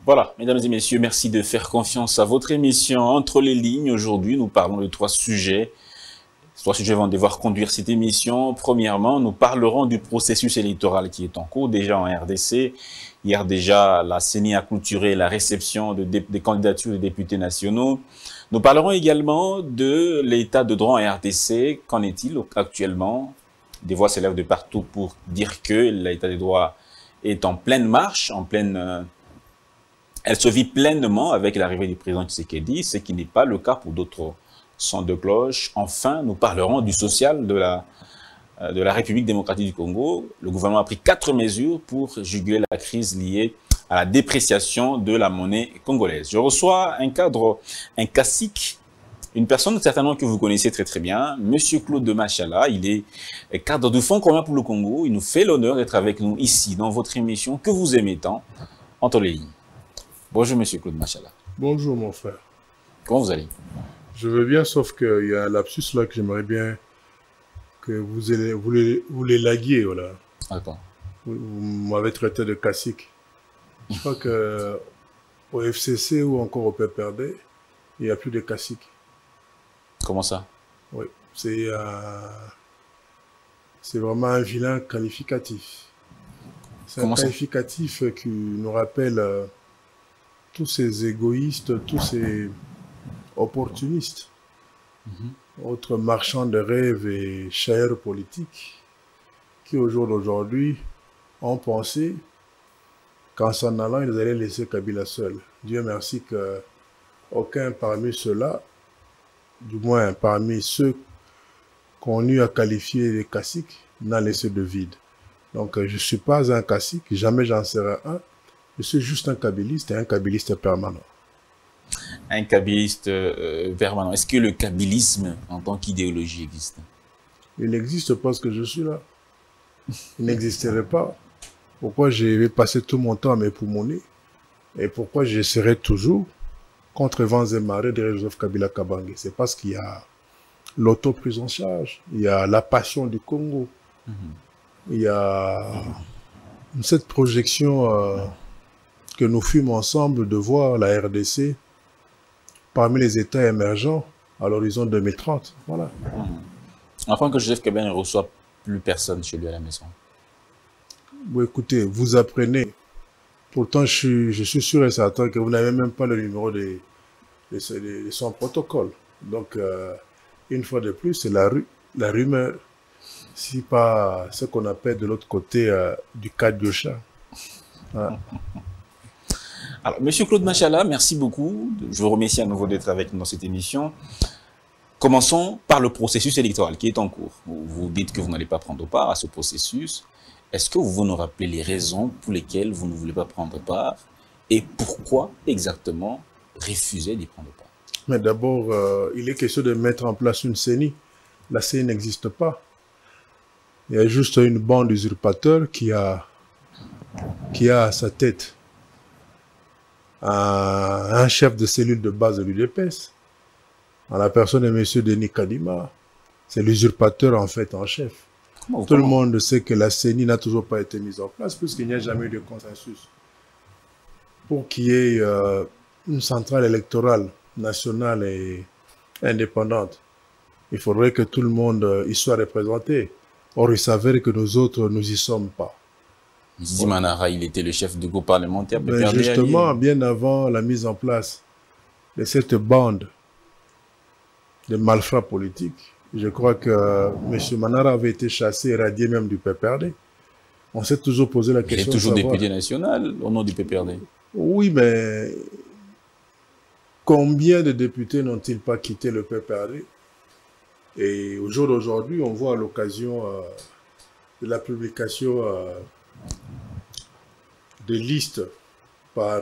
Voilà, mesdames et messieurs, merci de faire confiance à votre émission Entre les lignes. Aujourd'hui, nous parlons de trois sujets. Ces trois sujets vont devoir conduire cette émission. Premièrement, nous parlerons du processus électoral qui est en cours déjà en RDC. Hier déjà, la CENI a clôturé la réception des candidatures des députés nationaux. Nous parlerons également de l'état de droit en RDC. Qu'en est-il actuellement? Des voix s'élèvent de partout pour dire que l'état de droit est en pleine marche, elle se vit pleinement avec l'arrivée du président Tshisekedi, ce qui n'est pas le cas pour d'autres sons de cloche. Enfin, nous parlerons du social de la République démocratique du Congo. Le gouvernement a pris 4 mesures pour juguler la crise liée à la dépréciation de la monnaie congolaise. Je reçois un cadre, un cacique, une personne certainement que vous connaissez très très bien, Monsieur Claude Machala. Il est cadre du Fonds commun pour le Congo. Il nous fait l'honneur d'être avec nous ici dans votre émission que vous aimez tant, Entre les lignes. Bonjour, Monsieur Claude Machala. Bonjour, mon frère. Comment vous allez? Je veux bien, sauf qu'il y a un lapsus là que j'aimerais bien que vous l'élaguiez, voilà. D'accord. Vous m'avez traité de cacique. Je crois que au FCC ou encore au PPRD, il n'y a plus de cacique. Comment ça? Oui, c'est vraiment un vilain qualificatif. C'est un qualificatif qui nous rappelle tous ces égoïstes, tous ces opportunistes, autres marchands de rêves et chers politiques, qui au jour d'aujourd'hui ont pensé qu'en s'en allant, ils allaient laisser Kabila seul. Dieu merci qu'aucun parmi ceux-là, du moins parmi ceux qu'on eut à qualifier de caciques, n'a laissé de vide. Donc je ne suis pas un cacique, jamais j'en serai un. Je suis juste un kabiliste et un kabiliste permanent. Un kabiliste permanent. Est-ce que le kabilisme en tant qu'idéologie existe? Il n'existe pas parce que je suis là. Il n'existerait pas. Pourquoi je vais passer tout mon temps à m'époumoner? Et pourquoi je serai toujours contre vents et marées de Joseph Kabila Kabange? C'est parce qu'il y a l'auto-prise en charge, il y a la passion du Congo, il y a cette projection que nous fûmes ensemble de voir la RDC parmi les États émergents à l'horizon 2030. Voilà. Enfin que Joseph Kabila ne reçoit plus personne chez lui à la maison. Bon, écoutez, vous apprenez. Pourtant, je suis sûr et certain que vous n'avez même pas le numéro de son protocole. Donc, une fois de plus, c'est la rumeur, si pas ce qu'on appelle de l'autre côté du cadre de chat. Voilà. Alors, Monsieur Claude Machala, merci beaucoup. Je vous remercie à nouveau d'être avec nous dans cette émission. Commençons par le processus électoral qui est en cours. Vous dites que vous n'allez pas prendre part à ce processus. Est-ce que vous nous rappelez les raisons pour lesquelles vous ne voulez pas prendre part et pourquoi exactement refuser d'y prendre part? Mais d'abord, il est question de mettre en place une CENI. La CENI n'existe pas. Il y a juste une bande d'usurpateurs qui a à sa tête un chef de cellule de base de l'UDPS, en la personne de M. Denis Kadima. C'est l'usurpateur en fait en chef. Tout le monde sait que la CENI n'a toujours pas été mise en place puisqu'il n'y a jamais eu de consensus. Pour qu'il y ait une centrale électorale nationale et indépendante, il faudrait que tout le monde y soit représenté. Or, il s'avère que nous autres, nous y sommes pas. Zizi Manara, il était le chef du groupe parlementaire. Mais justement, bien avant la mise en place de cette bande de malfrats politiques, je crois que M. Manara avait été chassé et radié même du PPRD. On s'est toujours posé la question. Il est toujours député national au nom du PPRD. Oui, mais combien de députés n'ont-ils pas quitté le PPRD? Et au jour d'aujourd'hui, on voit à l'occasion de la publication des listes par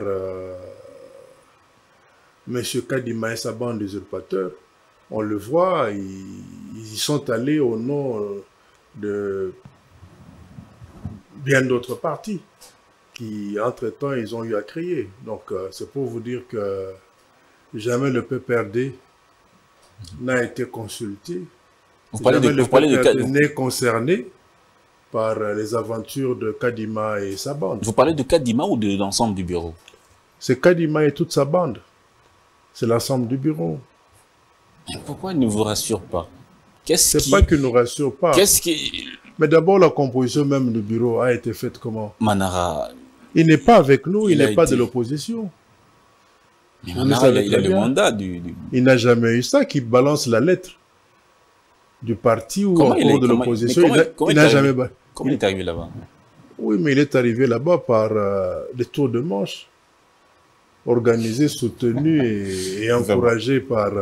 M. Kadima et sa bande d'usurpateurs, on le voit, ils y sont allés au nom de bien d'autres partis qui, entre-temps, ils ont eu à créer. Donc, c'est pour vous dire que jamais le PPRD n'a été consulté. Le PPRD n'est concerné par les aventures de Kadima et sa bande. Vous parlez de Kadima ou de l'ensemble du bureau? C'est Kadima et toute sa bande. C'est l'ensemble du bureau. Pourquoi il ne vous rassure pas? C'est pas qu'il ne nous rassure pas. Mais d'abord, la composition même du bureau a été faite comment? Manara... Il n'est pas avec nous, il n'est pas de l'opposition. Mais Manara, il a le mandat du... Il n'a jamais eu ça, qui balance la lettre du parti ou en cours de l'opposition. Il n'a jamais... Comment il est arrivé là-bas? Oui, mais il est arrivé là-bas par des tours de manche, organisés, soutenus et encouragés par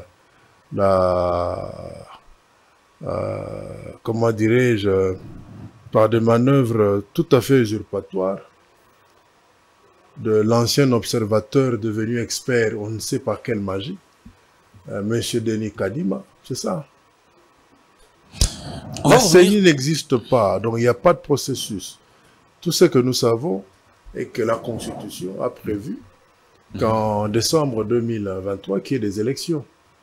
comment dirais-je, par des manœuvres tout à fait usurpatoires de l'ancien observateur devenu expert, on ne sait pas quelle magie, M. Denis Kadima, c'est ça. La CENI n'existe pas, donc il n'y a pas de processus. Tout ce que nous savons est que la Constitution a prévu qu'en décembre 2023, qu'il y ait des élections.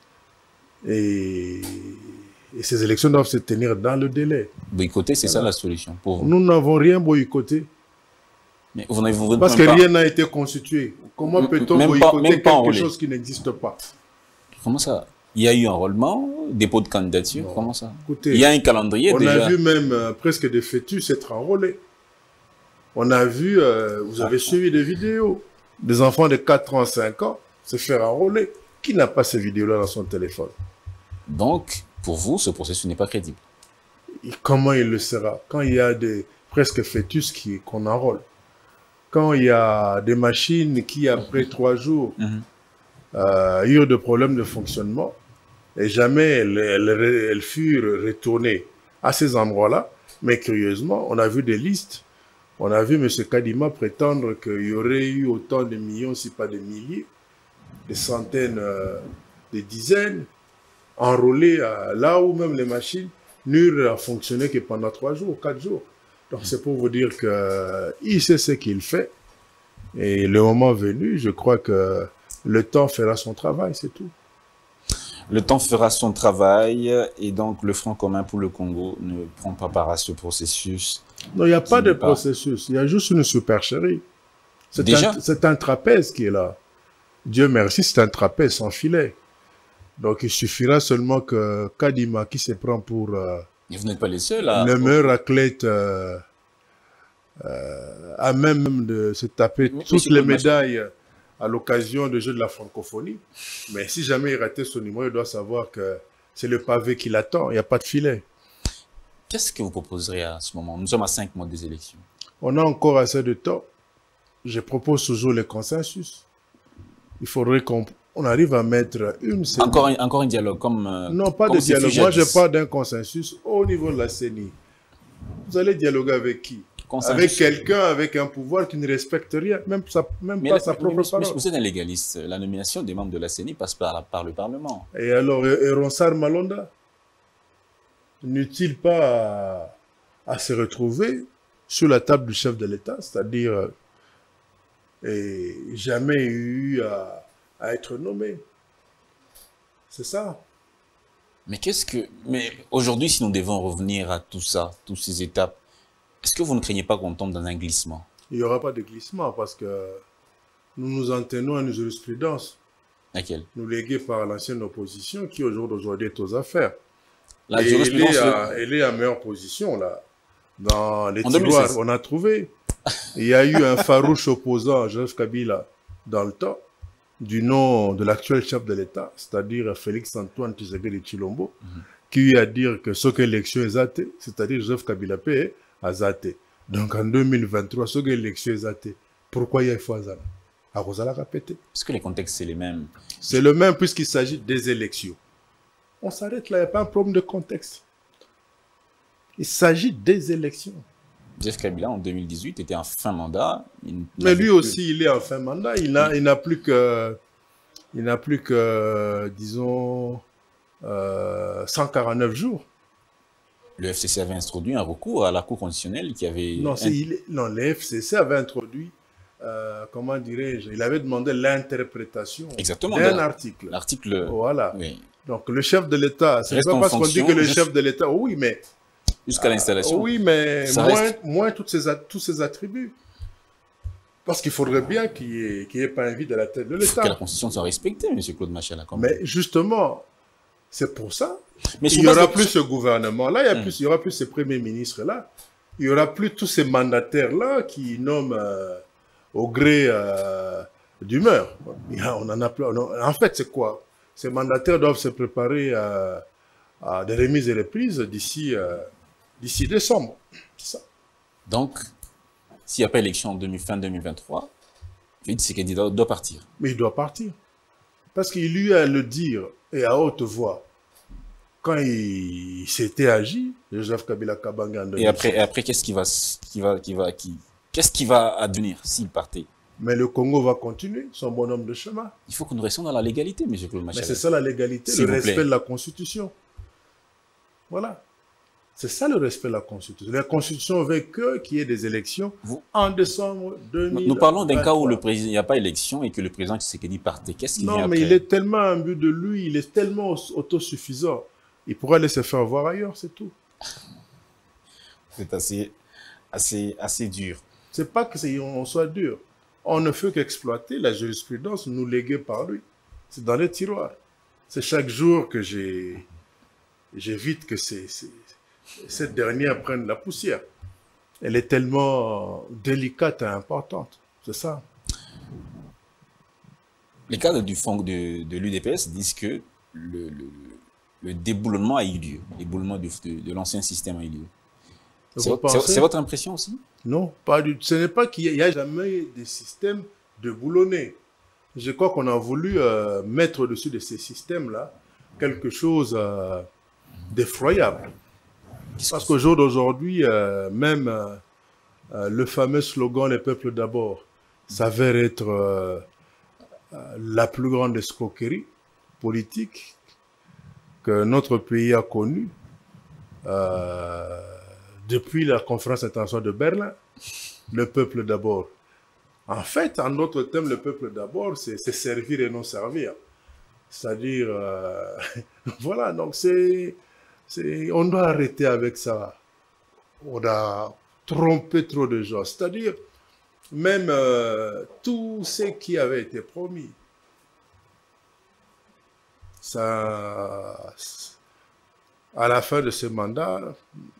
Et ces élections doivent se tenir dans le délai. Boycotter, c'est ça la solution pour vous? Nous n'avons rien boycotté. Mais parce que rien n'a été constitué. Comment peut-on boycotter quelque chose qui n'existe pas? Comment ça? Il y a eu un enrôlement, dépôt de candidature, non. Comment ça? Écoutez, il y a un calendrier déjà. On a vu même presque des fœtus être enrôlés. On a vu, vous avez suivi des vidéos, des enfants de 4 ans, 5 ans se faire enrôler. Qui n'a pas ces vidéos-là dans son téléphone? Donc, pour vous, ce processus n'est pas crédible. Et comment il le sera? Quand il y a des presque fœtus qu'on enrôle. Quand il y a des machines qui, après 3 jours, eurent des problèmes de fonctionnement, et jamais elles furent retournées à ces endroits-là. Mais curieusement, on a vu des listes. On a vu M. Kadima prétendre qu'il y aurait eu autant de millions, si pas des milliers, des centaines, des dizaines, enrôlés là où même les machines n'eurent fonctionné que pendant 3 jours, 4 jours. Donc c'est pour vous dire qu'il sait ce qu'il fait. Et le moment venu, je crois que le temps fera son travail, c'est tout. Le temps fera son travail et donc le Front commun pour le Congo ne prend pas part à ce processus. Non, il n'y a pas de processus, il y a juste une supercherie. C'est un trapèze qui est là. Dieu merci, c'est un trapèze sans filet. Donc il suffira seulement que Kadima, qui se prend pour et vous n'êtes pas les seuls à... le meilleur athlète à même de se taper toutes les médailles à l'occasion des Jeux de la francophonie. Mais si jamais il ratait son numéro, il doit savoir que c'est le pavé qui l'attend, il n'y a pas de filet. Qu'est-ce que vous proposerez à ce moment? Nous sommes à 5 mois des élections. On a encore assez de temps. Je propose toujours le consensus. Il faudrait qu'on arrive à mettre une... Encore un dialogue comme... non, pas de dialogue. Moi, je parle d'un consensus au niveau de la CENI. Vous allez dialoguer avec qui? Avec quelqu'un avec un pouvoir qui ne respecte rien, même pas sa propre parole. Vous êtes un légaliste. La nomination des membres de la CENI passe par le Parlement. Et alors, Ronsard Malonda n'eut-il pas à se retrouver sur la table du chef de l'État, c'est-à-dire jamais eu à être nommé? C'est ça. Mais aujourd'hui, si nous devons revenir à tout ça, toutes ces étapes, est-ce que vous ne craignez pas qu'on tombe dans un glissement? Il n'y aura pas de glissement parce que nous nous en tenons à une jurisprudence. Laquelle? Nous léguée par l'ancienne opposition qui aujourd'hui est aux affaires. La jurisprudence... Elle est en meilleure position là. Dans les tiroirs, on a trouvé. Il y a eu un farouche opposant à Joseph Kabila dans le temps, du nom de l'actuel chef de l'État, c'est-à-dire Félix-Antoine Tshisekedi Tshilombo, qui lui a dit que ce que l'élection est athée, c'est-à-dire Joseph Kabila P. a zaté. Donc en 2023, ce que l'élection est athée, pourquoi il y a Fouazana? À Rosala répété. Parce que les contextes, c'est les mêmes. C'est le même puisqu'il s'agit des élections. On s'arrête là, il n'y a pas un problème de contexte. Il s'agit des élections. Joseph Kabila, en 2018, était en fin mandat. Mais lui aussi, il est en fin mandat. Il n'a plus que, disons, 149 jours. Le FCC avait introduit un recours à la Cour constitutionnelle qui avait... Non, le FCC avait introduit, comment dirais-je, il avait demandé l'interprétation d'un article. L'article... Voilà. Oui. Donc le chef de l'État, c'est pas parce qu'on dit que le chef de l'État... Oui, mais... Jusqu'à l'installation. Oui, mais moins tous ces attributs. Parce qu'il faudrait bien qu'il n'y ait pas un vide à la tête de Il faut que l'État. la Constitution soit respectée, M. Claude Machala. Mais justement, c'est pour ça. Mais il n'y aura plus ce gouvernement-là, il n'y aura plus ces premiers ministres-là, il n'y aura plus tous ces mandataires-là qui nomment au gré d'humeur. On en a plein. En fait, c'est quoi? Ces mandataires doivent se préparer à des remises et reprises d'ici décembre. C'est ça. Donc, s'il n'y a pas élection en fin 2023, Tshisekedi doit partir. Mais il doit partir. Parce qu'il lui a à le dire, et à haute voix, quand il s'était agi, Joseph Kabila Kabanga en 2007. Et après qu'est-ce qui va advenir s'il partait? Mais le Congo va continuer son bonhomme de chemin. Il faut que nous restions dans la légalité, M. Claude Machala. Mais c'est ça la légalité, le respect de la Constitution. Voilà. C'est ça le respect de la Constitution. La Constitution veut qu'il y ait des élections en décembre 2023. Nous parlons d'un cas où il n'y a pas élection et que le président Tshisekedi partait. Qu'est-ce qu'il vient après? Non, mais il est tellement imbu de lui, il est tellement autosuffisant. Il pourra aller se faire voir ailleurs, c'est tout. C'est assez dur. C'est pas qu'on soit dur. On ne fait qu'exploiter la jurisprudence nous léguée par lui. C'est dans les tiroirs. C'est chaque jour que j'évite que cette dernière prenne la poussière. Elle est tellement délicate et importante. C'est ça. Les cadres du fond de l'UDPS disent que le déboulonnement a eu lieu. Le déboulonnement de l'ancien système a eu lieu. C'est votre impression aussi? Non, pas du tout. Ce n'est pas qu'il n'y a jamais des systèmes déboulonnés. Je crois qu'on a voulu mettre au-dessus de ces systèmes-là quelque chose d'effroyable. Parce qu'au jour d'aujourd'hui, même le fameux slogan « Les peuples d'abord » s'avère être la plus grande escroquerie politique que notre pays a connue depuis la conférence internationale de Berlin. Le peuple d'abord. En fait, en d'autres termes, le peuple d'abord, c'est servir et non servir. C'est-à-dire, voilà, donc on doit arrêter avec ça. On a trompé trop de gens. C'est-à-dire, même tout ce qui avait été promis, ça, à la fin de ce mandat,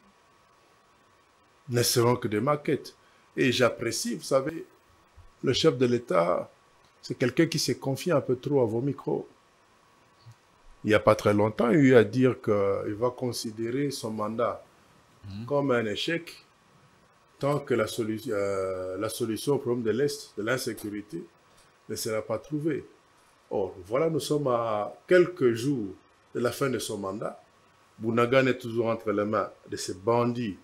ne seront que des maquettes. Et j'apprécie, vous savez, le chef de l'État, c'est quelqu'un qui s'est confié un peu trop à vos micros. Il n'y a pas très longtemps, il a eu à dire qu'il va considérer son mandat comme un échec tant que la solution au problème de l'Est, de l'insécurité, ne sera pas trouvée. Or, voilà, nous sommes à quelques jours de la fin de son mandat. Bounagan est toujours entre les mains de ces bandits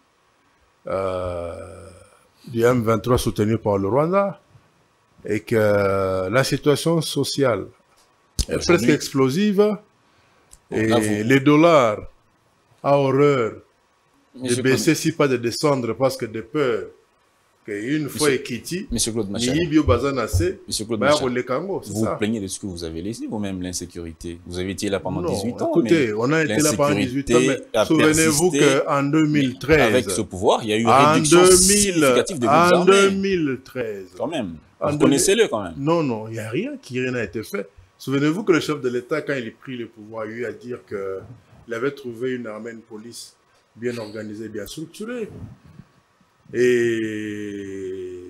du M23 soutenu par le Rwanda et que la situation sociale est presque explosive et les dollars à horreur de baisser si pas de descendre parce que de peur qu'une fois Ekiti, Monsieur Claude Machala, vous vous plaignez de ce que vous avez laissé vous-même, l'insécurité. Vous avez été là pendant 18 ans. Écoutez, on a été là pendant 18 ans, mais souvenez-vous qu'en 2013, avec ce pouvoir, il y a eu une réduction significative de groupes armés. En 2013. Quand même. Reconnaissez-le quand même. Non, non, il n'y a rien n'a été fait. Souvenez-vous que le chef de l'État, quand il a pris le pouvoir, il a eu à dire qu'il avait trouvé une armée, une police bien organisée, bien structurée. Et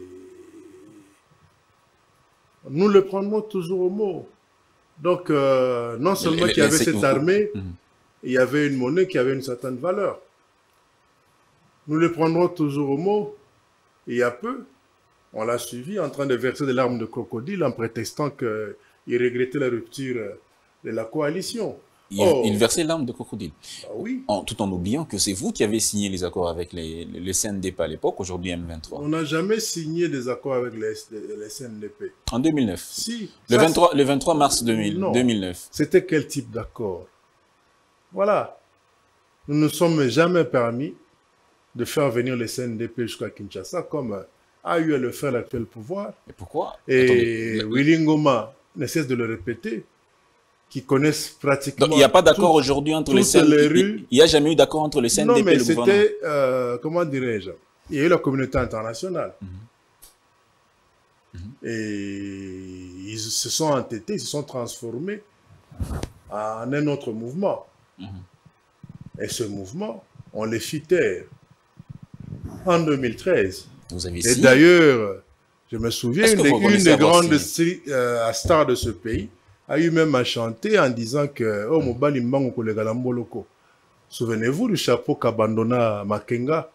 nous le prendrons toujours au mot. Donc, non seulement qu'il y avait cette armée, il y avait une monnaie qui avait une certaine valeur. Nous le prendrons toujours au mot. Et il y a peu, on l'a suivi en train de verser des larmes de crocodile en prétextant qu'il regrettait la rupture de la coalition. Il versait l'arme de crocodile. Ah oui. Tout en oubliant que c'est vous qui avez signé les accords avec les CNDP à l'époque, aujourd'hui M23. On n'a jamais signé des accords avec les CNDP. En 2009. Si. Le 23 mars 2009. C'était quel type d'accord? Voilà. Nous ne nous sommes jamais permis de faire venir les CNDP jusqu'à Kinshasa comme a eu à le faire l'actuel pouvoir. Et pourquoi? Et Willy Ngoma ne cesse de le répéter, qui connaissent pratiquement... Donc, il n'y a pas d'accord aujourd'hui entre les CNDP. Il n'y a jamais eu d'accord entre les CNDP et le gouvernement. Non, mais c'était, comment dirais-je, il y a eu la communauté internationale. Et ils se sont entêtés, ils se sont transformés en un autre mouvement. Et ce mouvement, on les fit taire en 2013. Vous avez et d'ailleurs, je me souviens, une des grandes stars de ce pays a eu même à chanter en disant que « Oh, Mobali Mbango kolega na Mboloko ». Souvenez-vous du chapeau qu'abandonna Makenga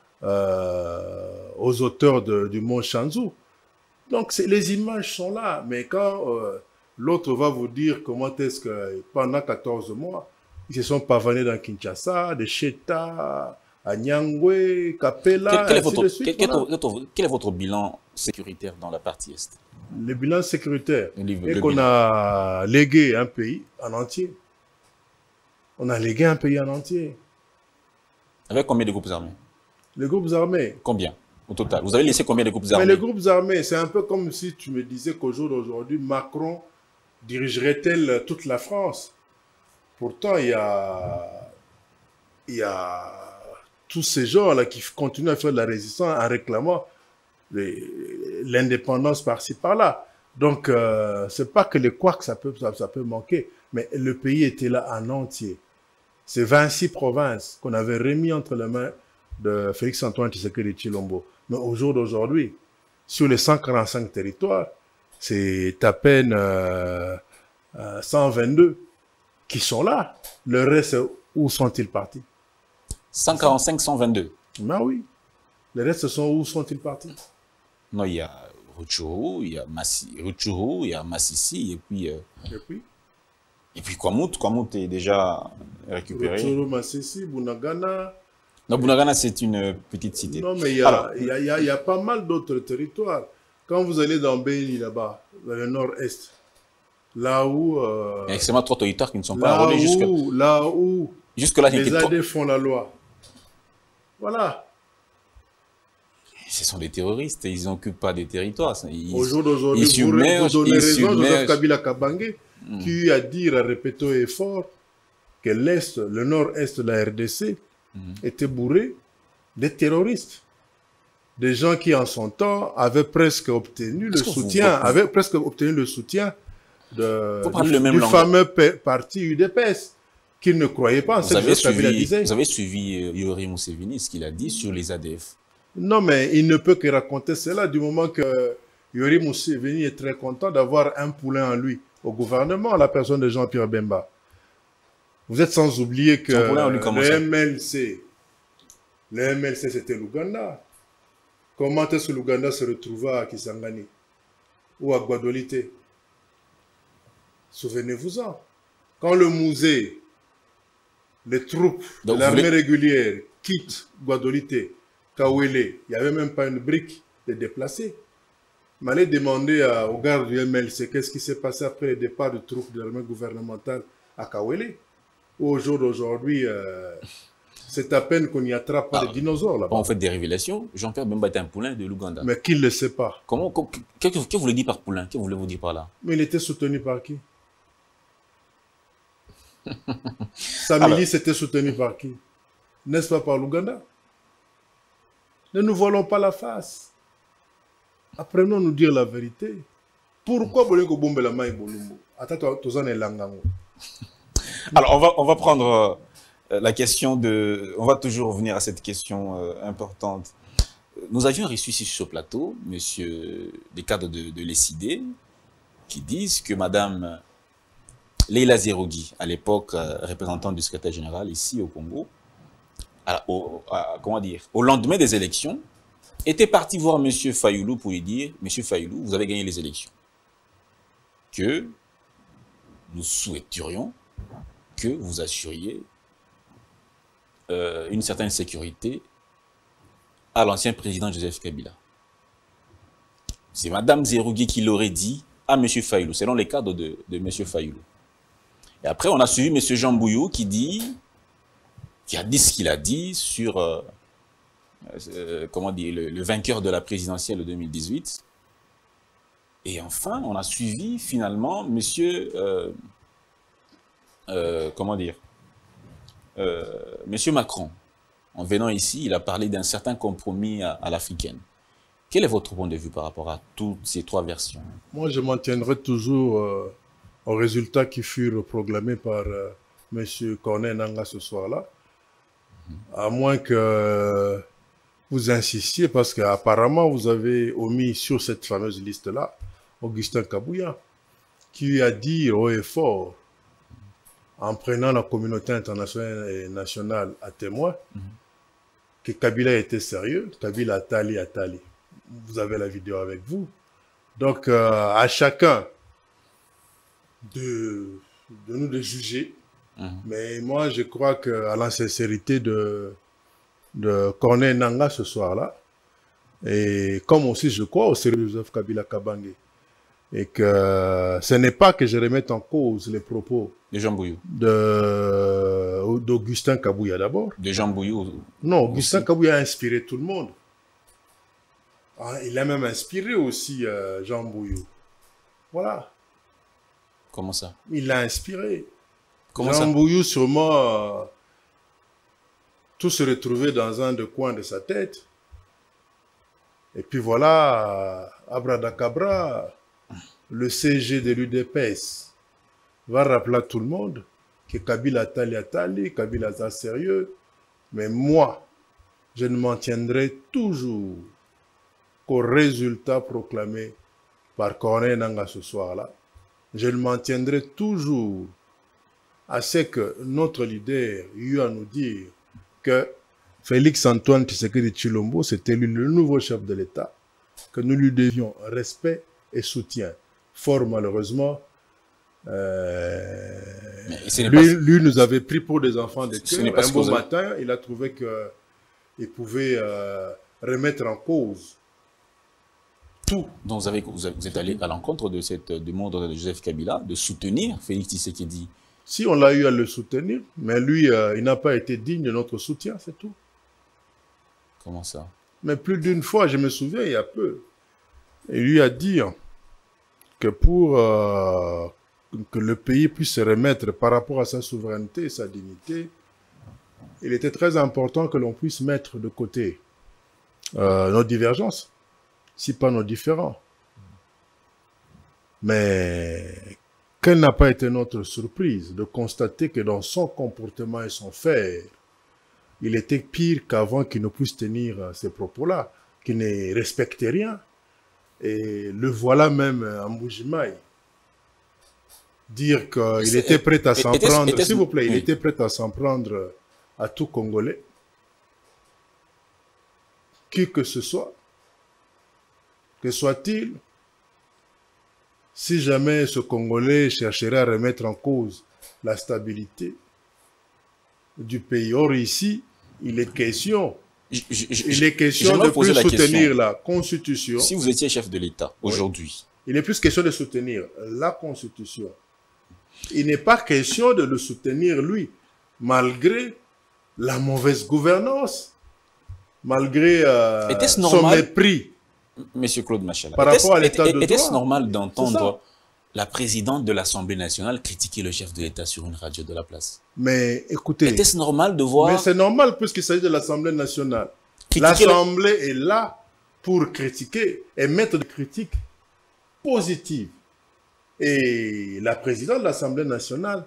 aux auteurs du Mont Shanzu. Donc, les images sont là, mais quand l'autre va vous dire comment est-ce que pendant 14 mois, ils se sont pavanés dans Kinshasa, de Cheta, à Nyangwe, Kapela, quel est votre bilan sécuritaire dans la partie Est? Le bilan sécuritaire, et qu'on a légué un pays en entier. On a légué un pays en entier. Avec combien de groupes armés? Les groupes armés. Combien au total? Vous avez laissé combien de groupes armés? Mais les groupes armés, c'est un peu comme si tu me disais qu'au jour d'aujourd'hui, Macron dirigerait-elle toute la France? Pourtant, il y a tous ces gens-là qui continuent à faire de la résistance en réclamant l'indépendance par-ci, par-là. Donc, c'est pas que les couacs, ça peut manquer, mais le pays était là en entier. C'est 26 provinces qu'on avait remis entre les mains de Félix-Antoine Tshisekedi Tshilombo. Mais au jour d'aujourd'hui, sur les 145 territoires, c'est à peine 122 qui sont là. Le reste, où sont-ils partis? 145, 122. Ben oui. Les restes sont où sont-ils partis? Non, il y a Rutshuru, il y a Massissi, et puis Kwamut est déjà récupéré. Rutshuru, Massissi, Bunagana. Non, Bunagana, c'est une petite cité. Non, mais il y a pas mal d'autres territoires. Quand vous allez dans Béni, là-bas, dans le nord-est, là où... il y a extrêmement trop territoires qui ne sont pas enrôlés jusque là. Les AD font la loi. Voilà. Ce sont des terroristes, ils n'occupent pas des territoires. Au jour d'aujourd'hui, vous donnez raison Joseph Kabila Kabange, qui a dit, à répéter et fort, que l'Est, le nord-est de la RDC, était bourré de terroristes. Des gens qui, en son temps, avaient presque obtenu le soutien, du fameux parti UDPS, qu'ils ne croyaient pas en ce que Kabila disait. Vous avez suivi Yoweri Museveni, ce qu'il a dit sur les ADF. Non, mais il ne peut que raconter cela du moment que Yoweri Museveni est très content d'avoir un poulain en lui au gouvernement, à la personne de Jean-Pierre Bemba. Vous êtes sans oublier que le MLC c'était l'Ouganda. Comment est-ce que l'Ouganda se retrouva à Kisangani ou à Guadolite? Souvenez-vous-en. Quand le musée, les troupes de l'armée régulière quittent Guadolite, Kawele, il n'y avait même pas une brique de déplacés. Il m'allait demander au garde du MLC qu'est-ce qui s'est passé après le départ de troupes de l'armée gouvernementale à Kawele. Au jour d'aujourd'hui, c'est à peine qu'on n'y attrape pas des dinosaures là-bas. On fait des révélations. Jean-Pierre Bemba est un poulain de l'Ouganda. Mais qui ne le sait pas? Qu'est-ce que vous voulez dire par poulain? Qu'est-ce que voulez-vous dire par là? Mais il était soutenu par qui? Sa milice était soutenue par qui? N'est-ce pas par l'Ouganda? Ne nous voilons pas la face. Apprenons-nous dire la vérité. Pourquoi Bolenko Bombe la main Bolumbo? Alors, on va prendre la question de... On va toujours revenir à cette question importante. Nous avions reçu ici sur ce plateau, des cadres de l'ESID, qui disent que Madame Leila Zerougui, à l'époque représentante du secrétaire général ici au Congo, au lendemain des élections, était parti voir M. Fayoulou pour lui dire « Monsieur Fayoulou, vous avez gagné les élections. Que nous souhaiterions que vous assuriez une certaine sécurité à l'ancien président Joseph Kabila. » C'est Mme Zerougui qui l'aurait dit à M. Fayoulou, selon les cadres de M. Fayoulou. Et après, on a suivi M. Jean Bouillou qui a dit ce qu'il a dit sur le vainqueur de la présidentielle de 2018. Et enfin, on a suivi finalement M. Macron. En venant ici, il a parlé d'un certain compromis à l'africaine, Quel est votre point de vue par rapport à toutes ces trois versions? Moi, je m'en tiendrai toujours aux résultats qui furent proclamés par M. Corneille Nangaa ce soir-là, à moins que vous insistiez, parce qu'apparemment, vous avez omis sur cette fameuse liste-là Augustin Kabouya, qui a dit haut et fort, en prenant la communauté internationale et nationale à témoin, que Kabila était sérieux, Kabila Atali. Vous avez la vidéo avec vous. Donc, à chacun de nous de juger. Mais moi, je crois qu'à la sincérité de Corneille Nangaa ce soir-là, et comme aussi je crois au sérieux de Joseph Kabila Kabange, et que ce n'est pas que je remette en cause les propos de Jean Bouillou, d'Augustin Kabouya d'abord. De Jean Bouillou. Non, Augustin Kabouya a inspiré tout le monde. Il a même inspiré aussi Jean Bouillou. Voilà. Comment ça? Il l'a inspiré. Comment Jean ça? Bouillou, sûrement, tout se retrouvait dans un des coins de sa tête. Et puis voilà, Abradacabra, le CG de l'UDPS va rappeler à tout le monde que Kabila Atali, Kabila est sérieux. Mais moi, je ne m'en tiendrai toujours qu'aux résultats proclamés par Corneille Nangaa ce soir-là. Je ne m'en tiendrai toujours à ce que notre leader eut à nous dire que Félix Antoine Tshisekedi Tshilombo, c'était lui le nouveau chef de l'État, que nous lui devions respect et soutien. Fort malheureusement, lui nous avait pris pour des enfants de cœur. Un beau matin, il a trouvé qu'il pouvait remettre en cause tout. Donc vous êtes allé à l'encontre de cette demande de Joseph Kabila de soutenir Félix Tshisekedi. Si on l'a eu à le soutenir, mais lui, il n'a pas été digne de notre soutien, c'est tout. Comment ça? Mais plus d'une fois, je me souviens, il y a peu, il lui a dit que pour que le pays puisse se remettre par rapport à sa souveraineté et sa dignité, il était très important que l'on puisse mettre de côté nos divergences, si pas nos différends. Mais quelle n'a pas été notre surprise de constater que dans son comportement et son faire, il était pire qu'avant qu'il ne puisse tenir ces propos-là, qu'il ne respectait rien. Et le voilà même en Mbujimaï dire qu'il était prêt à s'en prendre, s'il vous plaît, il était prêt à s'en prendre à tout Congolais, qui que ce soit, que soit-il, si jamais ce Congolais chercherait à remettre en cause la stabilité du pays. Or ici, il est question de plus soutenir la Constitution. Si vous étiez chef de l'État aujourd'hui, il est plus question de soutenir la Constitution. Il n'est pas question de le soutenir lui, malgré la mauvaise gouvernance, malgré son mépris. Monsieur Claude Machala, par rapport à l'état de droit. Était-ce normal d'entendre la présidente de l'Assemblée nationale critiquer le chef de l'État sur une radio de la place? Mais écoutez... Était-ce normal de voir... Mais c'est normal puisqu'il s'agit de l'Assemblée nationale. L'Assemblée est là pour critiquer et mettre des critiques positives. Et la présidente de l'Assemblée nationale,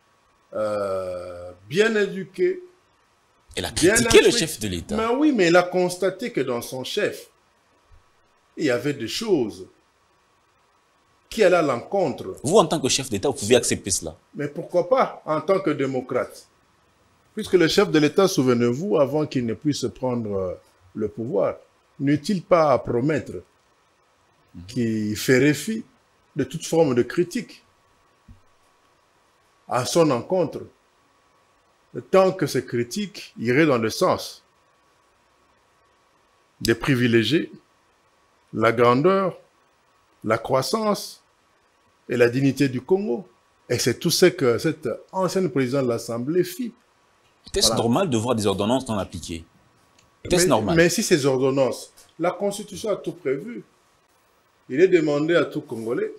bien éduquée... Elle a critiqué le chef de l'État. Mais oui, mais elle a constaté que dans son chef, il y avait des choses qui allaient à l'encontre. Vous, en tant que chef d'État, vous pouvez accepter cela? Mais pourquoi pas, en tant que démocrate? Puisque le chef de l'État, souvenez-vous, avant qu'il ne puisse prendre le pouvoir, n'eut-il pas à promettre qu'il ferait fi de toute forme de critique à son encontre, tant que ces critiques iraient dans le sens de privilégier la grandeur, la croissance et la dignité du Congo. Et c'est tout ce que cette ancienne présidente de l'Assemblée fit. Était-ce normal de voir des ordonnances non appliquées? Était-ce normal? Mais si ces ordonnances, la Constitution a tout prévu. Il est demandé à tout Congolais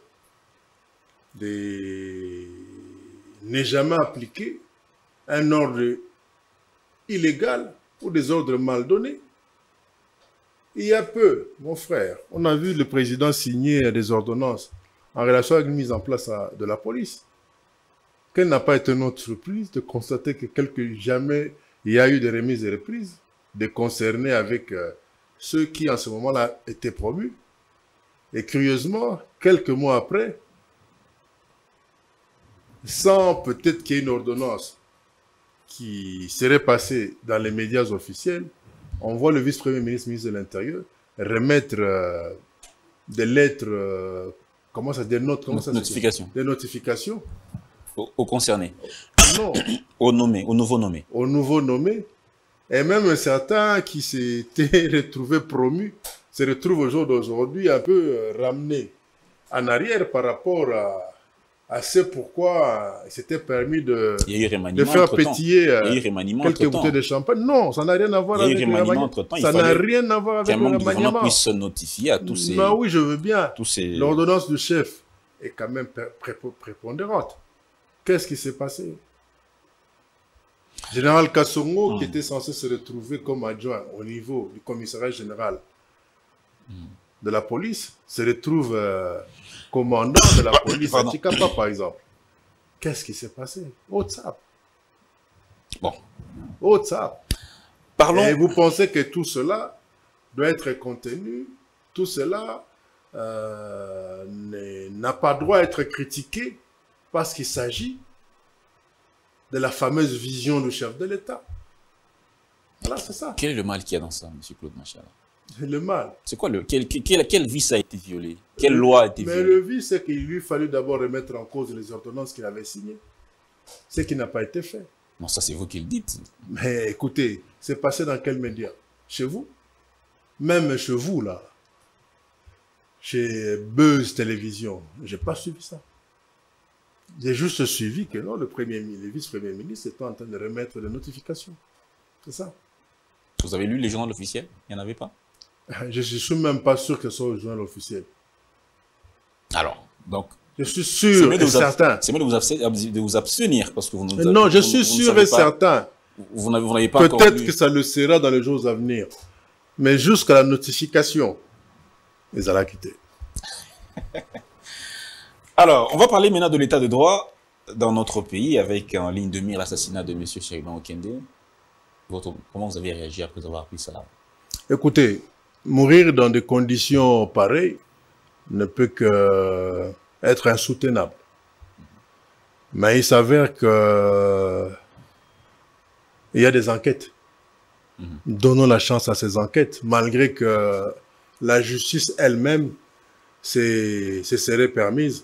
de ne jamais appliquer un ordre illégal ou des ordres mal donnés. Il y a peu, mon frère, on a vu le président signer des ordonnances en relation avec la mise en place de la police. Quelle n'a pas été notre surprise de constater que jamais il y a eu des remises et reprises, des concernés avec ceux qui en ce moment-là étaient promus. Et curieusement, quelques mois après, sans peut-être qu'il y ait une ordonnance qui serait passée dans les médias officiels, on voit le vice-premier ministre, ministre de l'Intérieur, remettre des lettres, comment ça, des notes, comment ça notifications. Des notifications. Aux concernés. Non. Aux nommés, aux nouveaux nommés. Aux nouveaux nommés. Et même certains qui s'étaient retrouvés promus se retrouvent au jour d'aujourd'hui un peu ramenés en arrière par rapport à ce pourquoi il s'était permis de faire pétiller quelques bouteilles de champagne. Non, ça n'a rien à voir avec le remaniement. Ça n'a rien à voir avec le remaniement. Puisse se notifier à tous ces... Ben oui, je veux bien. L'ordonnance du chef est quand même prépondérante. Qu'est-ce qui s'est passé? Général Kassongo, qui était censé se retrouver comme adjoint au niveau du commissariat général de la police, se retrouve commandant de la police à Chikapa, par exemple. Qu'est-ce qui s'est passé? WhatsApp. Bon. WhatsApp. Parlons... Et vous pensez que tout cela doit être contenu, tout cela n'a pas droit à être critiqué parce qu'il s'agit de la fameuse vision du chef de l'État. Voilà, c'est ça. Quel est le mal qu'il y a dans ça, M. Claude Machala? Le mal. C'est quoi quel vice a été violé? Quelle loi a été violée? Mais le vice, c'est qu'il lui fallut d'abord remettre en cause les ordonnances qu'il avait signées. Ce qui n'a pas été fait. Non, ça c'est vous qui le dites. Mais écoutez, c'est passé dans quel média? Chez vous? Même chez vous, là. Chez Buzz Télévision. Je n'ai pas suivi ça. J'ai juste suivi que non, le vice-premier ministre était en train de remettre des notifications. C'est ça. Vous avez lu les journaux officiels? Il n'y en avait pas? Je ne suis même pas sûr que ce soit au journal officiel. Alors, donc... Je suis sûr et certain. C'est mieux de vous abstenir parce que vous ne... Non, je suis sûr et certain. Vous n'avez pas encore lu. Peut-être que ça le sera dans les jours à venir. Mais jusqu'à la notification, ils allaient quitter. Alors, on va parler maintenant de l'état de droit dans notre pays avec en ligne de mire l'assassinat de M. Sheridan Okende. Comment vous avez réagi après avoir appris ça? Écoutez, mourir dans des conditions pareilles ne peut que être insoutenable. Mais il s'avère que il y a des enquêtes. Donnons la chance à ces enquêtes, malgré que la justice elle-même se serait permise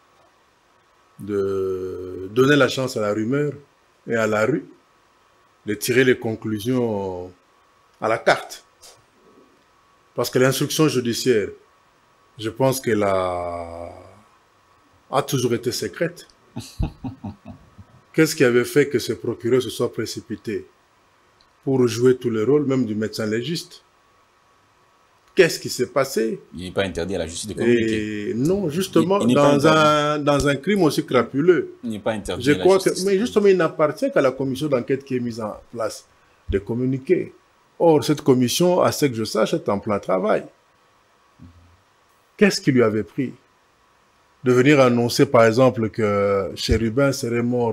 de donner la chance à la rumeur et à la rue de tirer les conclusions à la carte. Parce que l'instruction judiciaire, je pense qu'elle a toujours été secrète. Qu'est-ce qui avait fait que ce procureur se soit précipité pour jouer tous les rôles, même du médecin légiste? Qu'est-ce qui s'est passé? Il n'est pas interdit à la justice de communiquer. Et non, justement, dans un crime aussi crapuleux. Il n'est pas interdit je crois que, mais justement, il n'appartient qu'à la commission d'enquête qui est mise en place de communiquer. Or, cette commission, à ce que je sache, est en plein travail. Qu'est-ce qui lui avait pris de venir annoncer, par exemple, que Chérubin serait mort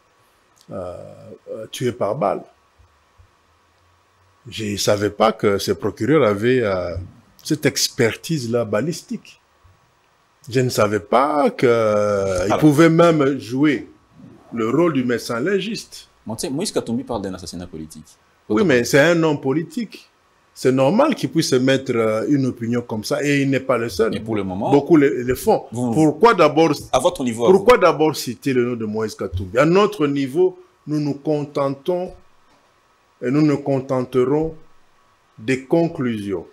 tué par balle? Je ne savais pas que ce procureur avait cette expertise-là balistique. Je ne savais pas qu'il pouvait même jouer le rôle du médecin légiste. Moïse Katumbi parle d'un assassinat politique. Oui, mais c'est un homme politique. C'est normal qu'il puisse mettre une opinion comme ça. Et il n'est pas le seul. Mais pour le moment... Beaucoup le font. Pourquoi d'abord... À votre niveau... Pourquoi d'abord citer le nom de Moïse Katumbi? À notre niveau, nous nous contentons et nous nous contenterons des conclusions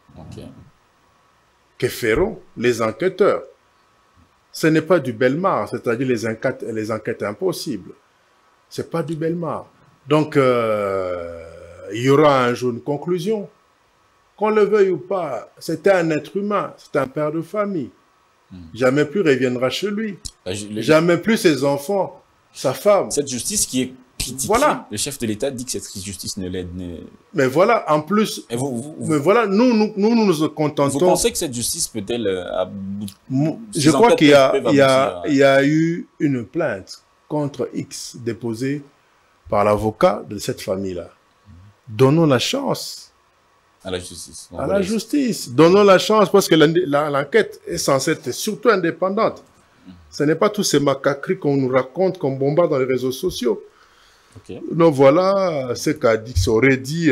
que feront les enquêteurs. Ce n'est pas du Belmar, c'est-à-dire les enquêtes impossibles. Ce n'est pas du Belmar. Donc, il y aura un jour une conclusion. Qu'on le veuille ou pas, c'était un être humain, c'était un père de famille. Jamais plus reviendra chez lui. Jamais plus ses enfants, sa femme. Cette justice qui est critiqué. Voilà. Le chef de l'État dit que cette justice ne l'aide. Mais voilà, en plus, mais voilà, nous contentons. Vous pensez que cette justice peut-elle je crois qu'il y a eu une plainte contre X déposée par l'avocat de cette famille-là. Donnons la chance à la justice. À la justice. Donnons la chance parce que l'enquête est censée être surtout indépendante. Ce n'est pas tous ces macaqueries qu'on nous raconte, qu'on bombarde dans les réseaux sociaux. Okay. Donc voilà ce qu'Adix aurait dit,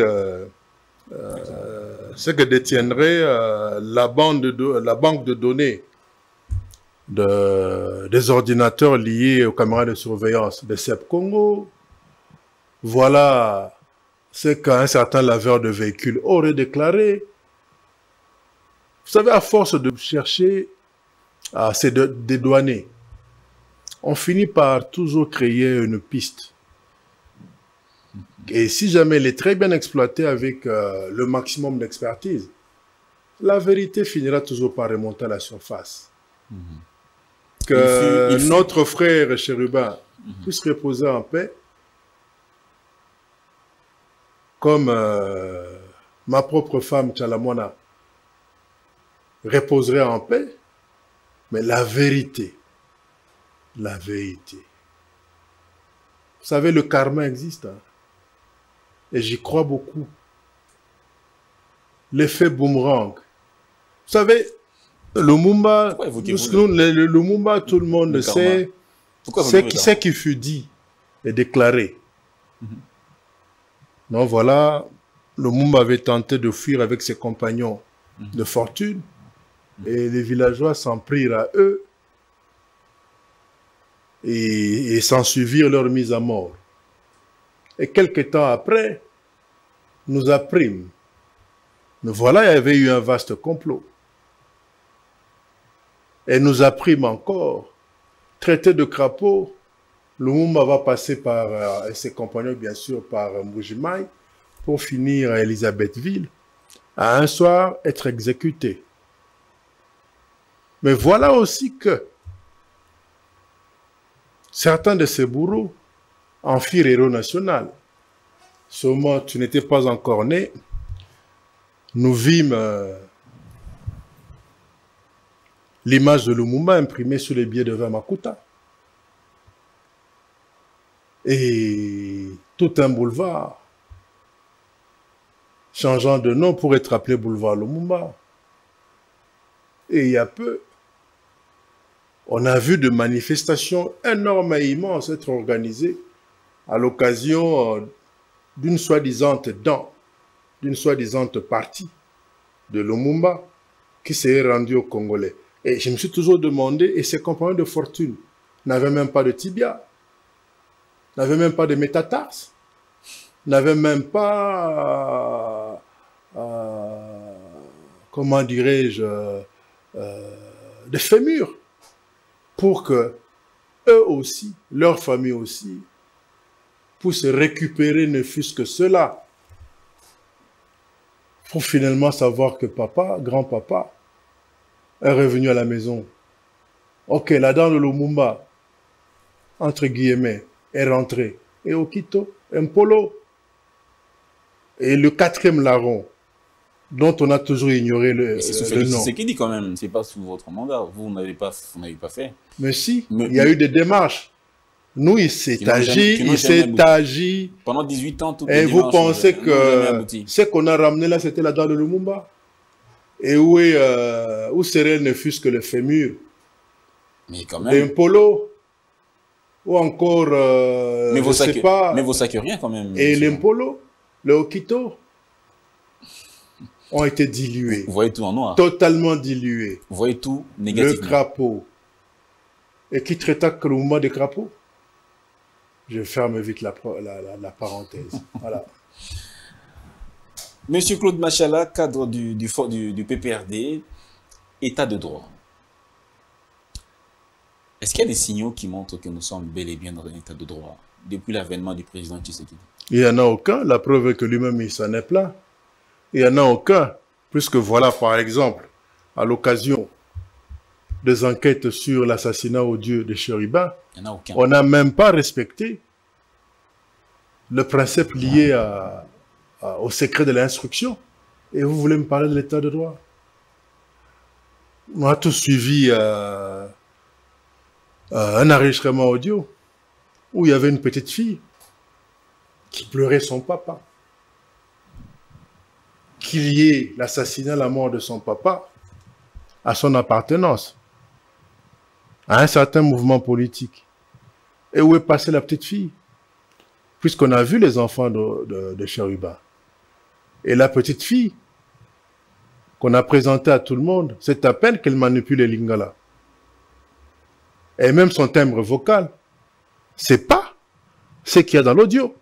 ce que détiendrait la banque de données des ordinateurs liés aux caméras de surveillance de CEP Congo. Voilà ce qu'un certain laveur de véhicules aurait déclaré. Vous savez, à force de chercher à se dédouaner, on finit par toujours créer une piste. Et si jamais elle est très bien exploitée avec le maximum d'expertise, la vérité finira toujours par remonter à la surface. Que notre frère Chérubin puisse reposer en paix, comme ma propre femme Tchalamona reposerait en paix, mais la vérité, vous savez, le karma existe, hein, et j'y crois beaucoup. L'effet boomerang. Vous savez, le Lumumba, le Lumumba, tout le monde le sait, c'est qui fut dit et déclaré. Donc voilà, le Lumumba avait tenté de fuir avec ses compagnons de fortune, et les villageois s'en prirent à eux et s'en suivirent leur mise à mort. Et quelque temps après, nous apprîmes. Mais voilà, il y avait eu un vaste complot. Et nous apprîmes encore, traité de crapaud, Lumumba va passer par, et ses compagnons bien sûr, par Mbujimaï, pour finir à Elisabethville, à un soir être exécuté. Mais voilà aussi que certains de ces bourreaux en firent héros national. Sûrement, tu n'étais pas encore né. Nous vîmes l'image de Lumumba imprimée sur les billets de vin Makuta. Et tout un boulevard changeant de nom pour être appelé boulevard Lumumba. Et il y a peu, on a vu de manifestations énormes et immenses être organisées à l'occasion d'une soi-disant partie de Lumumba qui s'est rendue aux Congolais. Et je me suis toujours demandé, et ses compagnons de fortune n'avaient même pas de tibia, n'avaient même pas de métatarse, n'avaient même pas, comment dirais-je, de fémur, pour que eux aussi, leur famille aussi, puissent récupérer ne fût-ce que cela, pour finalement savoir que papa, grand-papa, est revenu à la maison. Ok, la dame de Lumumba, entre guillemets, est rentrée. Et Okito, Mpolo. Et le quatrième larron, dont on a toujours ignoré le nom. C'est ce qu'il dit quand même, c'est pas sous votre mandat, vous n'avez pas fait. Mais si, il y a eu des démarches. Nous, il s'est agi. Pendant 18 ans, tout et vous pensez que ce qu'on a ramené là, c'était la dame de Lumumba? Et où serait ne fût-ce que le fémur? Mais quand même. L'impolo, ou encore, mais vous sais pas. Mais vous savez rien quand même. Et l'impolo, le Okito, ont été dilués. Vous voyez tout en noir. Totalement dilués. Vous voyez tout négativement. Le crapaud. Et qui traita Lumumba de crapaud? Je ferme vite la parenthèse. Voilà. Monsieur Claude Machala, cadre du PPRD, état de droit. Est-ce qu'il y a des signaux qui montrent que nous sommes bel et bien dans un état de droit depuis l'avènement du président Tshisekedi? Il n'y en a aucun. La preuve est que lui-même, il s'en est plein. Il n'y en a aucun. Puisque voilà, par exemple, à l'occasion des enquêtes sur l'assassinat odieux de Chérubin, on n'a même pas respecté le principe lié au secret de l'instruction. Et vous voulez me parler de l'état de droit? On a tous suivi un enregistrement audio où il y avait une petite fille qui pleurait son papa. Qu'il y ait l'assassinat, la mort de son papa à son appartenance à un certain mouvement politique. Et où est passée la petite fille? Puisqu'on a vu les enfants de Cheruba. Et la petite fille qu'on a présentée à tout le monde, c'est à peine qu'elle manipule les lingala. Et même son timbre vocal, c'est pas ce qu'il y a dans l'audio.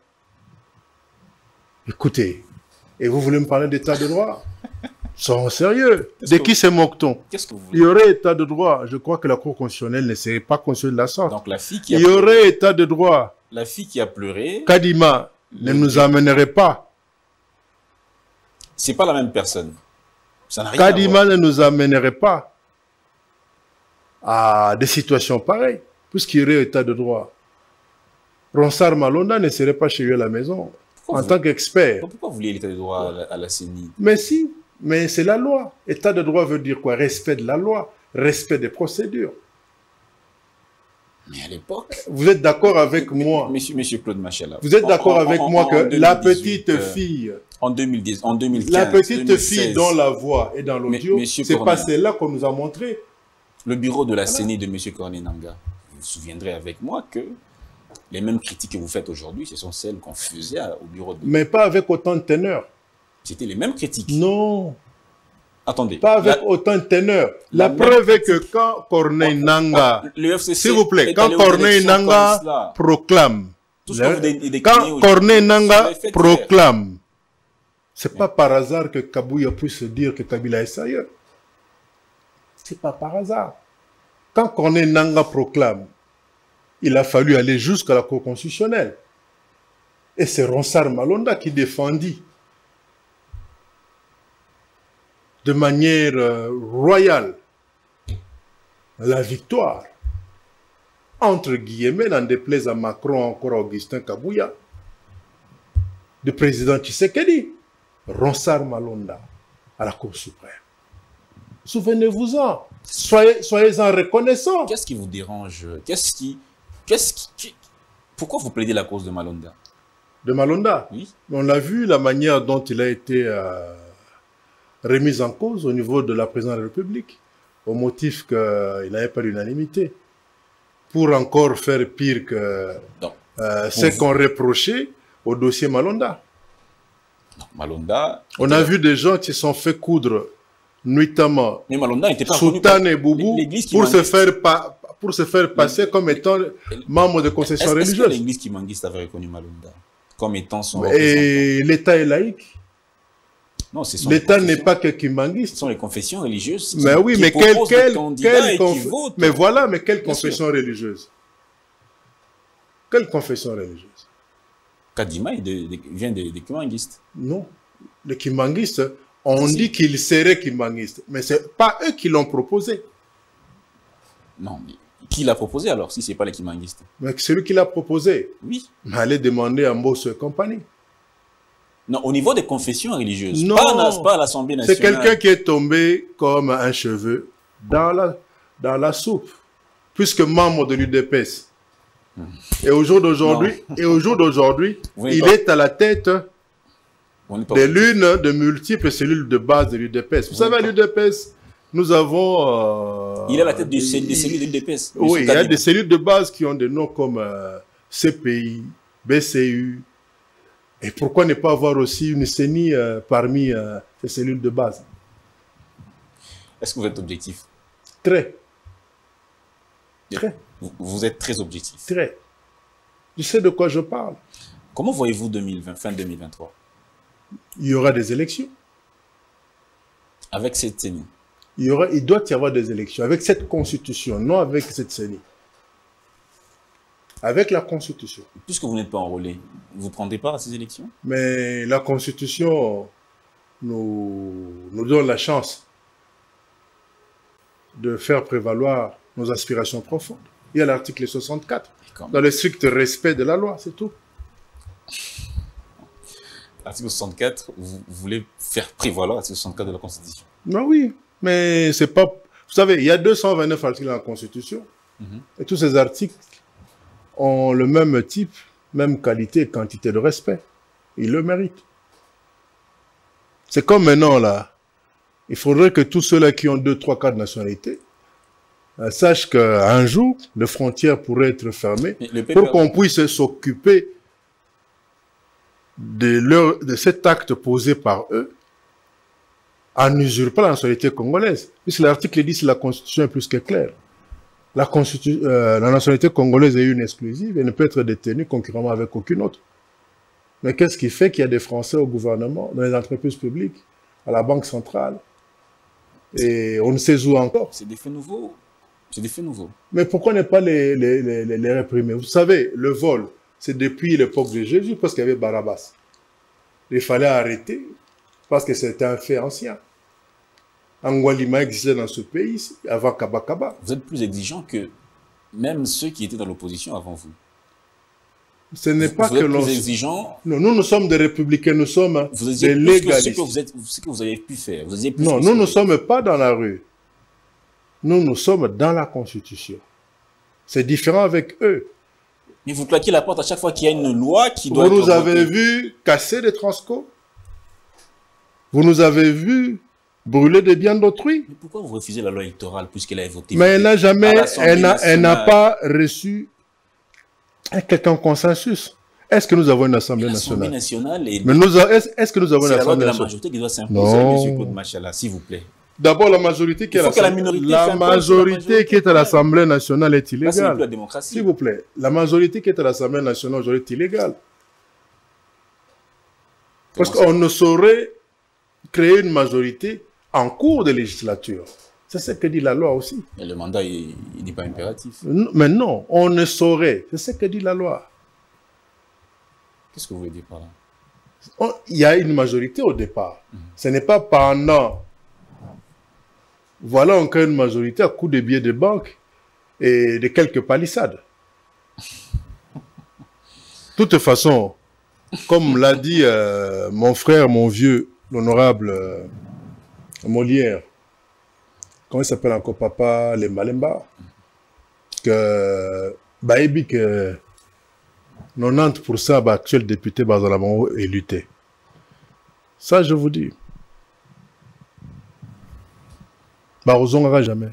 Écoutez, et vous voulez me parler d'état de droit? Soyons sérieux. De qui se moque-t-on? Il y aurait état de droit. Je crois que la Cour constitutionnelle ne serait pas constituée de la sorte. Donc la fille qui a Il y aurait état de droit. La fille qui a pleuré... Kadima ne nous amènerait pas. C'est pas la même personne. Ça n'a rien Kadima à voir. ne nous amènerait pas à des situations pareilles, puisqu'il y aurait état de droit. Ronsard Malonda ne serait pas chez lui à la maison, en tant qu'expert. Pourquoi vous vouliez l'état de droit à la CENI? Mais si, mais c'est la loi. État de droit veut dire quoi? Respect de la loi, respect des procédures. Mais à l'époque... Vous êtes d'accord avec moi? Monsieur Claude Machala. Vous êtes d'accord avec moi que la petite fille... En 2010, en 2015, la petite 2016, fille dont la voix est dans l'audio, c'est pas celle-là qu'on nous a montré. Le bureau de la CENI de M. Corneille Nangaa, vous vous souviendrez avec moi que les mêmes critiques que vous faites aujourd'hui, ce sont celles qu'on faisait au bureau de... Mais pas avec autant de teneur. C'était les mêmes critiques. Non. Attendez. Pas avec autant de teneur. La preuve est que quand Corneille Nangaa, s'il vous plaît, quand Corneille Nangaa proclame, quand Corneille Nangaa proclame, c'est pas par hasard que Kabouya puisse dire que Kabila est sérieux. C'est pas par hasard. Quand Corneille Nangaa proclame, il a fallu aller jusqu'à la Cour constitutionnelle. Et c'est Ronsard Malonda qui défendit de manière royale la victoire, entre guillemets, n'en déplaise à Macron, encore à Augustin Kabouya, du président Tshisekedi, Ronsard Malonda, à la Cour suprême. Souvenez-vous-en, soyez-en reconnaissants. Qu'est-ce qui vous dérange? Pourquoi vous plaidez la cause de Malonda? De Malonda? Oui. On a vu la manière dont il a été remis en cause au niveau de la présidence de la République, au motif qu'il n'avait pas l'unanimité. Pour encore faire pire que ce qu'on reprochait au dossier Malonda. Malonda... On a vu des gens qui se sont fait coudre nuitamment Soutane et Boubou pour se faire passer comme étant membre de concession religieuse. Est-ce que l'église Kimangiste avait reconnu Malonda comme étant son représentant? Et l'État est laïque. Non, l'État n'est pas que Kimangiste. Ce sont les confessions religieuses. Mais oui, mais quelle confession religieuse? Quelle confession religieuse? Kadima vient des Kimangistes. Non. Les Kimangistes, on dit qu'ils seraient Kimangistes, mais ce n'est pas eux qui l'ont proposé. Non, mais qui l'a proposé alors, si ce n'est pas les Kimangistes? Mais celui qui l'a proposé. Oui. Allez demander à Mbosso et compagnie. Non, au niveau des confessions religieuses, non, pas à l'Assemblée nationale. C'est quelqu'un qui est tombé comme un cheveu dans la soupe, puisque membre de l'UDPS. Et au jour d'aujourd'hui, il est à la tête de l'une de multiples cellules de base de l'UDPS. Vous savez, à l'UDPS, nous avons... il est à la tête des cellules de l'UDPS. Oui, il y a des cellules de base qui ont des noms comme CPI, BCU. Et pourquoi ne pas avoir aussi une CENI parmi ces cellules de base? Est-ce que vous êtes objectif? Très. Très. Vous êtes très objectif. Très. Je sais de quoi je parle. Comment voyez-vous fin 2023? Il y aura des élections. Avec cette CENI? Il doit y avoir des élections. Avec cette constitution, non avec cette CENI. Avec la constitution. Puisque vous n'êtes pas enrôlé, vous ne prendrez pas à ces élections? Mais la constitution nous donne la chance de faire prévaloir nos aspirations profondes. Il y a l'article 64, dans le strict respect de la loi, c'est tout. Article 64, vous voulez faire prévaloir l'article 64 de la Constitution. Non, oui, mais c'est pas... Vous savez, il y a 229 articles dans la Constitution. Et tous ces articles ont le même type, même qualité et quantité de respect. Ils le méritent. C'est comme maintenant, là. Il faudrait que tous ceux-là qui ont 2, 3, 4 nationalités sachent qu'un jour, les frontières pourraient être fermées pour qu'on puisse s'occuper de cet acte posé par eux en usurpant la nationalité congolaise. Puisque l'article 10 de la Constitution est plus que clair. La nationalité congolaise est une exclusive et ne peut être détenue concurremment avec aucune autre. Mais qu'est-ce qui fait qu'il y a des Français au gouvernement, dans les entreprises publiques, à la Banque centrale, et on ne sait où encore? C'est des faits nouveaux. C'est des faits nouveaux. Mais pourquoi ne pas les réprimer? Vous savez, le vol, c'est depuis l'époque de Jésus, parce qu'il y avait Barabbas. Il fallait arrêter, parce que c'était un fait ancien. Angwalima existait dans ce pays avant Kabakaba. Vous êtes plus exigeant que même ceux qui étaient dans l'opposition avant vous. Ce n'est pas vous que êtes l'on... plus exigeant. Non, nous sommes des républicains, nous sommes vous des légalistes. Ce que vous avez pu faire. Vous plus non, nous ne sommes pas dans la rue. Nous sommes dans la Constitution. C'est différent avec eux. Mais vous claquez la porte à chaque fois qu'il y a une loi qui doit être Vous nous avez vu casser des transco. Vous nous avez vu brûler des biens d'autrui. Mais pourquoi vous refusez la loi électorale puisqu'elle a voté? Mais elle n'a jamais, elle n'a pas reçu un quelconque consensus. Est-ce que nous avons une Assemblée nationale? Mais est-ce que nous avons une Assemblée nationale? C'est la loi de la majorité qui doit s'imposer, M. Claude Machala, s'il vous plaît. D'abord, la majorité qui est à l'Assemblée nationale est illégale. S'il vous plaît, la majorité qui est à l'Assemblée nationale aujourd'hui est illégale. Parce qu'on ne saurait créer une majorité en cours de législature. C'est ce que dit la loi aussi. Mais le mandat, il n'est pas impératif. Mais non, on ne saurait. C'est ce que dit la loi. Qu'est-ce que vous voulez dire par là? Il y a une majorité au départ. Ce n'est pas pendant... Voilà encore une majorité à coup de billets de banque et de quelques palissades. De toute façon, comme l'a dit mon frère, mon vieux, l'honorable Molière, comment il s'appelle encore, Papa Lemba Lemba, que Baïbi, que 90% actuel député Bazalabango est lutté. Ça, je vous dis. Barroso n'aura jamais.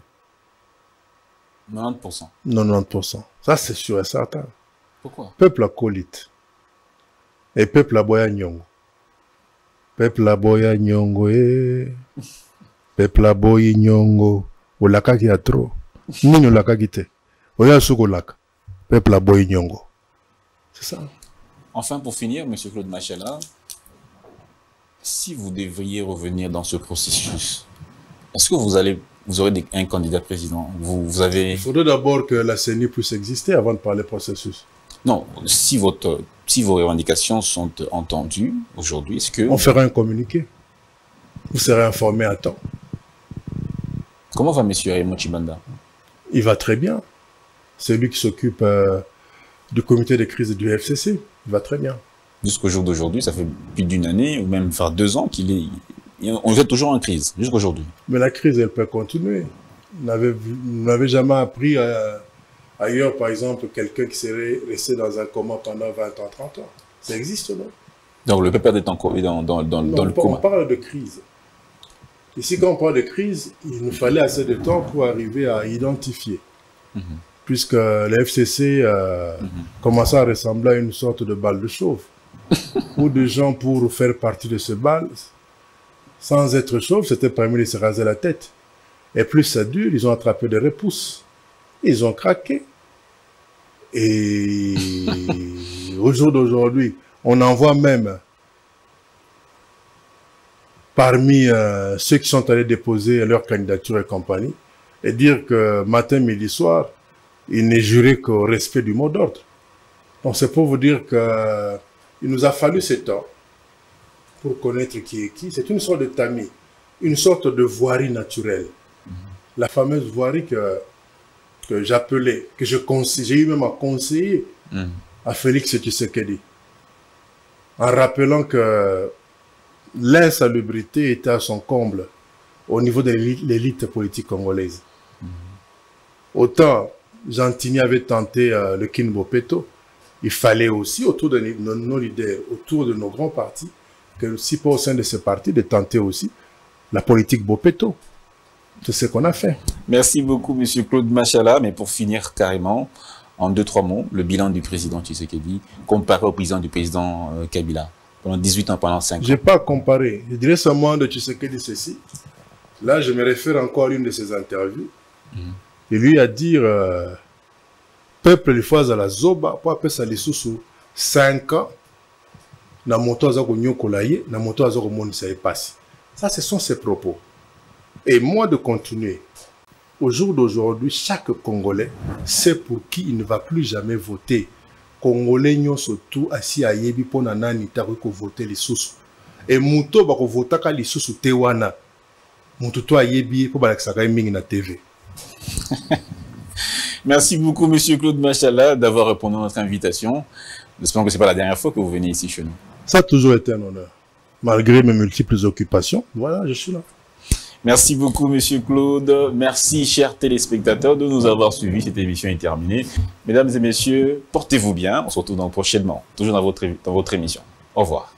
90%. 90%. Ça, c'est sûr et certain. Pourquoi? Peuple à colite. Et peuple à boya nyongo. Peuple à boya nyongo. Peuple à boya nyongo. Olaka qui a trop. Nino laka qui te. Oya suko laka. Peuple à boya nyongo. C'est ça. Enfin, pour finir, M. Claude Machala, si vous devriez revenir dans ce processus, est-ce que vous aurez un candidat président? Il faudrait d'abord que la CENI puisse exister avant de parler processus. Non, si vos revendications sont entendues aujourd'hui, est-ce que... On fera un communiqué. Vous serez informé à temps. Comment va M. Raymond Tshibanda? Il va très bien. C'est lui qui s'occupe du comité de crise du FCC. Il va très bien. Jusqu'au jour d'aujourd'hui, ça fait plus d'une année, ou même 2 ans qu'il est... On est toujours en crise, jusqu'aujourd'hui. Mais la crise, elle peut continuer. Vous n'avez jamais appris ailleurs, par exemple, quelqu'un qui serait resté dans un coma pendant 20 ans, 30 ans. Ça existe, non? Donc le peuple est encore dans le coma. On parle de crise. Ici, quand on parle de crise, il nous fallait assez de temps pour arriver à identifier. Puisque le FCC commençait à ressembler à une sorte de balle de chauve. Où des gens, pour faire partie de ce bal, sans être chauve, c'était permis de se raser la tête. Et plus ça dure, ils ont attrapé des repousses. Ils ont craqué. Et au jour d'aujourd'hui, on en voit même parmi ceux qui sont allés déposer leur candidature et compagnie, et dire que matin, midi, soir, ils n'est juré qu'au respect du mot d'ordre. Donc c'est pour vous dire qu'il nous a fallu ce temps pour connaître qui est qui. C'est une sorte de tamis, une sorte de voirie naturelle. La fameuse voirie que j'appelais, que j'ai eu même à conseiller à Félix Tshisekedi. en rappelant que l'insalubrité était à son comble au niveau de l'élite politique congolaise. Autant Gentini avait tenté le Kin Bopeto, il fallait aussi, autour de nos leaders, autour de nos grands partis, que aussi pas au sein de ces partis, de tenter aussi la politique Bopeto. C'est ce qu'on a fait. Merci beaucoup, M. Claude Machala. Mais pour finir carrément, en 2-3 mots, le bilan du président Tshisekedi comparé au président Kabila. Pendant 18 ans, pendant 5 ans. Je n'ai pas comparé. Je dirais seulement de Tshisekedi ceci. Là, je me réfère encore à une de ses interviews. Il lui a dit peuple les fois à la zoba pour appeler ça les sous 5 ans na moto azako nyokolaye na moto azako monisa epasi. Ça, ce sont ses propos. Et moi de continuer. Au jour d'aujourd'hui, chaque Congolais sait pour qui il ne va plus jamais voter. Congolais nyon surtout assis à yebi pona nani tariko voter les sous. Et muto bako vota ka les sous tewana. Muto to ayebi po balakisaka mingi na TV. Merci beaucoup, M. Claude Machala, d'avoir répondu à notre invitation. J'espère que ce n'est pas la dernière fois que vous venez ici chez nous. Ça a toujours été un honneur. Malgré mes multiples occupations, voilà, je suis là. Merci beaucoup, M. Claude. Merci, chers téléspectateurs, de nous avoir suivis. Cette émission est terminée. Mesdames et messieurs, portez-vous bien. On se retrouve donc prochainement, toujours dans votre émission. Au revoir.